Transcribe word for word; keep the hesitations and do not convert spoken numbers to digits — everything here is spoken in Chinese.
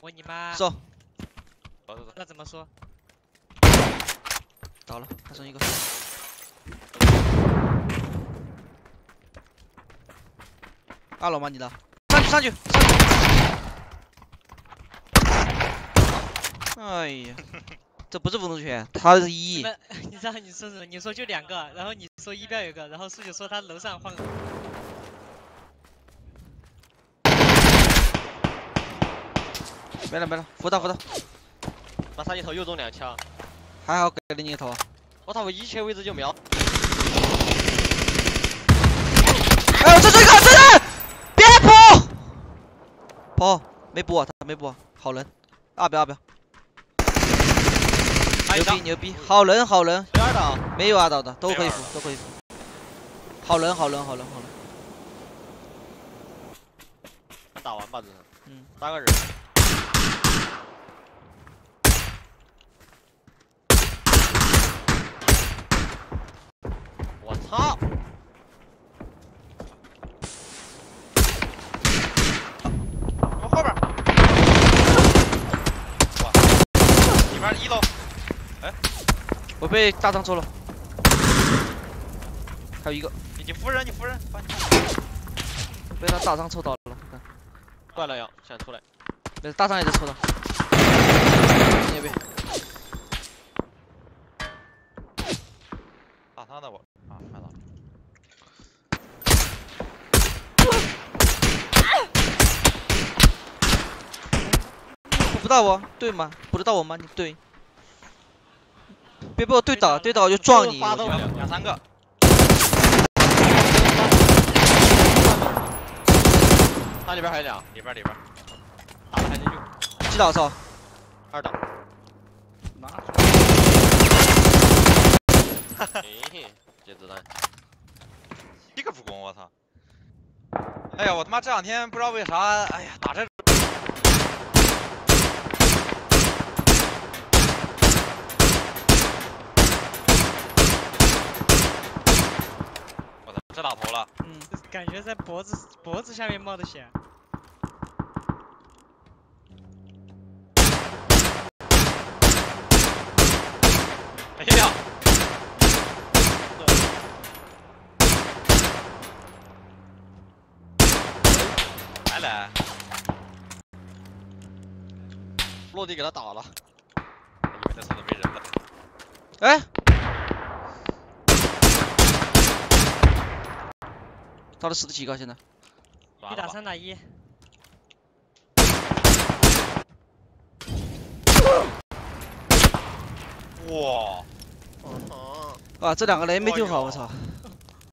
我你妈！ 走。 走走走。 那怎么说？ 倒了，还剩一个。二楼吗？你的？上去上去上去！哎呀，这不是风中拳，他是一。 你们，你知道你说什么？你说就两个，然后你说一边有个，然后数九说他楼上换。 没了没了，扶他扶他。 马上一头又中两枪， 还好给了你一头。 我操！我一切位置就瞄。 哎呦，这这个这人，别跑！跑，没补啊，他没补啊，好人。二标二标。牛逼牛逼，好人好人。 谁二倒？ 没有二倒的，都可以扶都可以扶。好人好人好人好人。 打完吧，这是。 嗯， 三个人。我操！我后边。哇！里边一楼。哎， 我被大张抽了。还有一个。 你你扶人，你扶人。 被他大张抽到了。 断了呀，想出来。 没大张也在抽到。你也别。 打他的我啊，看到了。 补不到我，对吗？补得到我吗？你对。别被我对倒，对倒我就撞你。 发动两两三个。他里边还有俩，里边里边。打了还能用。 击倒操。 二档。 拿。 嘿嘿，接子弹。一个助攻，我操！哎呀，我他妈这两天不知道为啥，哎呀，打这。我操，这打头了。 嗯，感觉在脖子脖子下面冒的血。 哎呀！来来，落地给他打了，以为那村子没人了。 哎，到了十几个现在。 一打三打一。 哇！ 啊，这两个雷没丢好，我操！